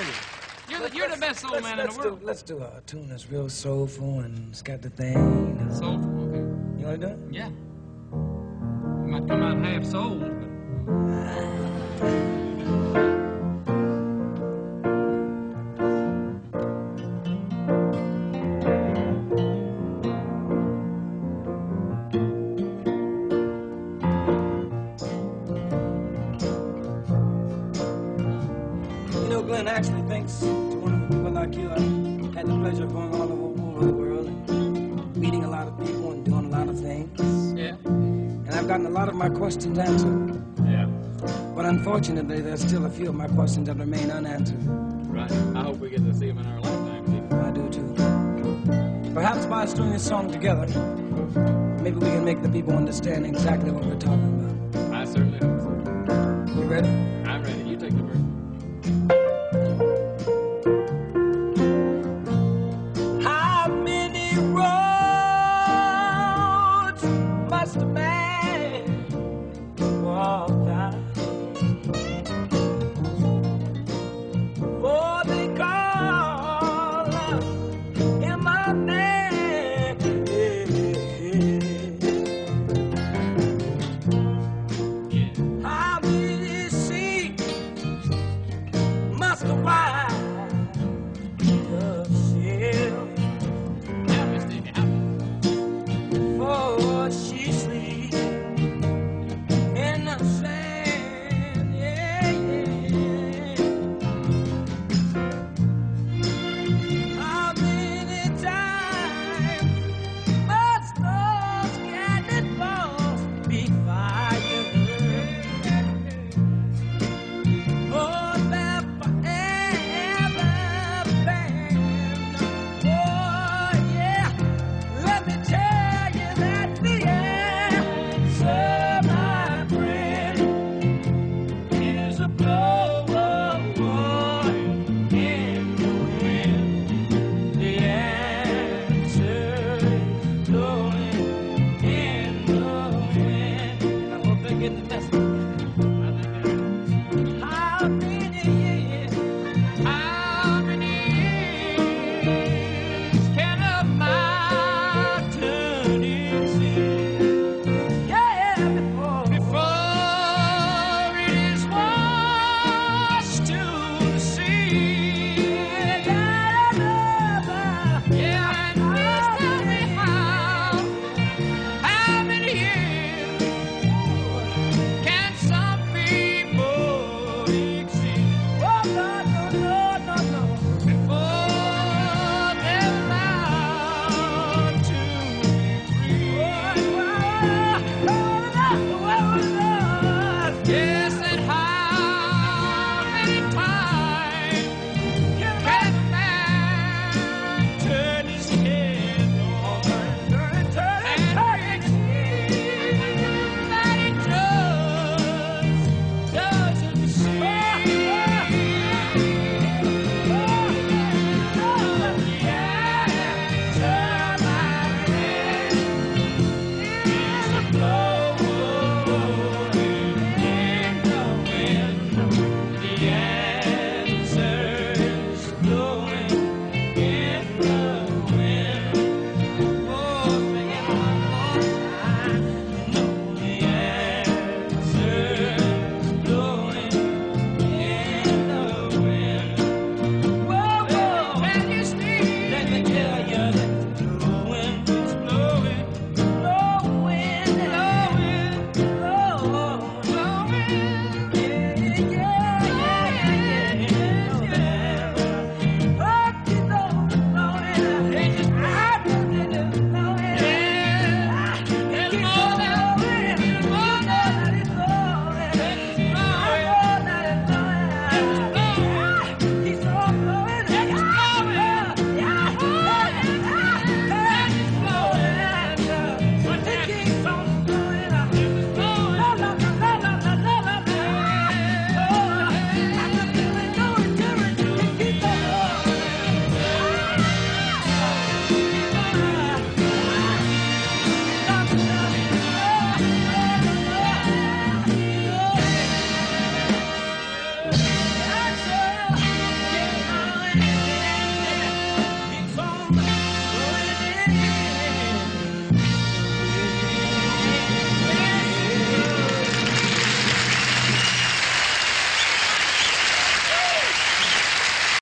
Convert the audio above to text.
You're the best soul man in the world. Let's do a tune that's real soulful and it's got the thing. Soulful, okay. You want to do it? Yeah. It might come out half soul, but... Glenn actually thinks to wonderful people like you. I had the pleasure of going all over the world and meeting a lot of people and doing a lot of things. Yeah. And I've gotten a lot of my questions answered. Yeah. But unfortunately, there's still a few of my questions that remain unanswered. Right. I hope we get to see them in our lifetime, too. I do, too. Perhaps by us doing this song together, maybe we can make the people understand exactly what we're talking about. I certainly hope so. You ready?